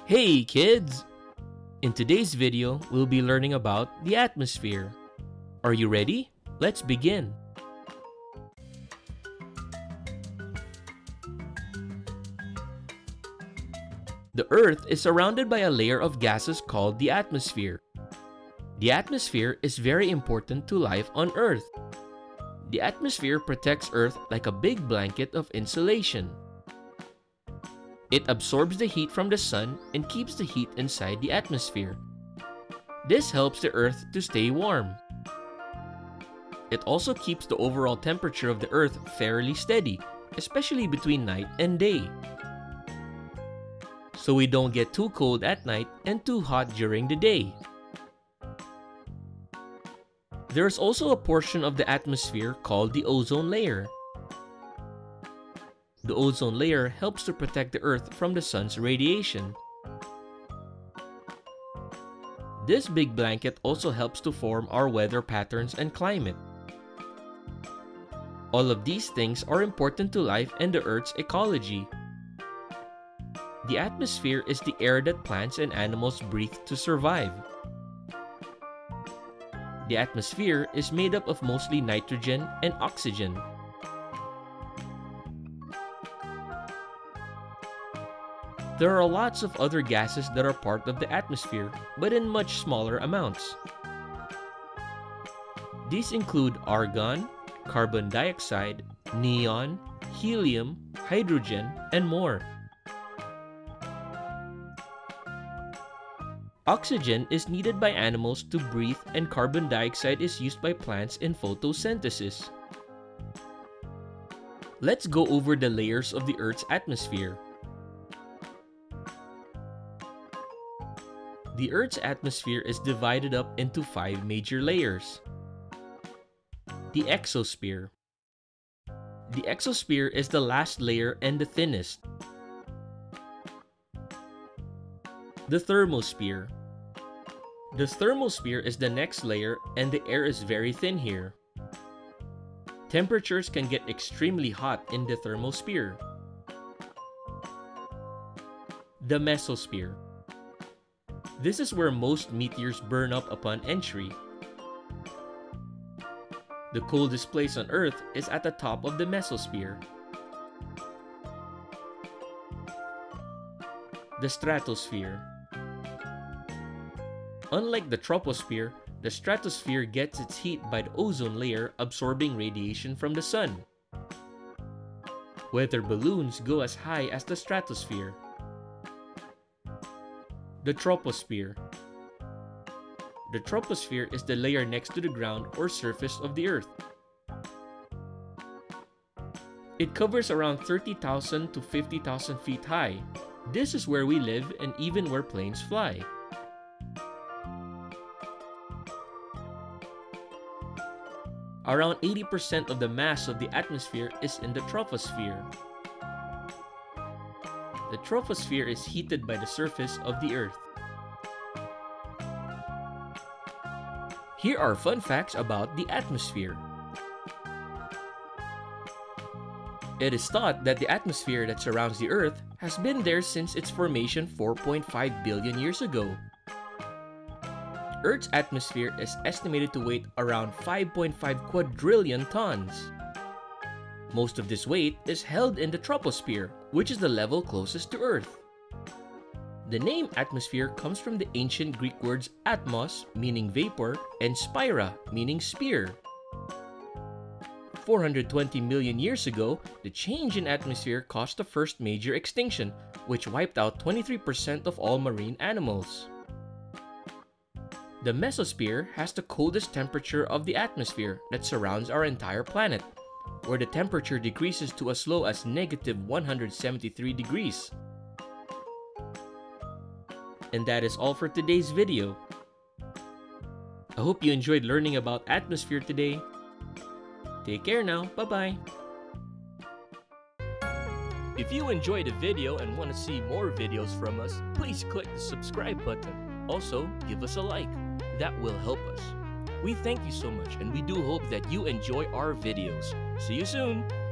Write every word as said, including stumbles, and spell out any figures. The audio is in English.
Hey kids! In today's video, we'll be learning about the atmosphere. Are you ready? Let's begin. The Earth is surrounded by a layer of gases called the atmosphere. The atmosphere is very important to life on Earth. The atmosphere protects Earth like a big blanket of insulation. It absorbs the heat from the sun and keeps the heat inside the atmosphere. This helps the Earth to stay warm. It also keeps the overall temperature of the Earth fairly steady, especially between night and day, so we don't get too cold at night and too hot during the day. There is also a portion of the atmosphere called the ozone layer. The ozone layer helps to protect the Earth from the sun's radiation. This big blanket also helps to form our weather patterns and climate. All of these things are important to life and the Earth's ecology. The atmosphere is the air that plants and animals breathe to survive. The atmosphere is made up of mostly nitrogen and oxygen. There are lots of other gases that are part of the atmosphere, but in much smaller amounts. These include argon, carbon dioxide, neon, helium, hydrogen, and more. Oxygen is needed by animals to breathe, and carbon dioxide is used by plants in photosynthesis. Let's go over the layers of the Earth's atmosphere. The Earth's atmosphere is divided up into five major layers. The exosphere. The exosphere is the last layer and the thinnest. The thermosphere. The thermosphere is the next layer and the air is very thin here. Temperatures can get extremely hot in the thermosphere. The mesosphere. This is where most meteors burn up upon entry. The coldest place on Earth is at the top of the mesosphere. The stratosphere. Unlike the troposphere, the stratosphere gets its heat by the ozone layer absorbing radiation from the sun. Weather balloons go as high as the stratosphere. The troposphere. The troposphere is the layer next to the ground or surface of the Earth. It covers around thirty thousand to fifty thousand feet high. This is where we live and even where planes fly. Around eighty percent of the mass of the atmosphere is in the troposphere. The troposphere is heated by the surface of the Earth. Here are fun facts about the atmosphere. It is thought that the atmosphere that surrounds the Earth has been there since its formation four point five billion years ago. Earth's atmosphere is estimated to weigh around five point five quadrillion tons. Most of this weight is held in the troposphere, which is the level closest to Earth. The name atmosphere comes from the ancient Greek words atmos, meaning vapor, and spira, meaning spear. four hundred twenty million years ago, the change in atmosphere caused the first major extinction, which wiped out twenty-three percent of all marine animals. The mesosphere has the coldest temperature of the atmosphere that surrounds our entire planet, where the temperature decreases to as low as negative one hundred seventy-three degrees. And that is all for today's video. I hope you enjoyed learning about atmosphere today. Take care now, bye-bye! If you enjoyed the video and want to see more videos from us, please click the subscribe button. Also, give us a like. That will help us. We thank you so much and we do hope that you enjoy our videos. See you soon!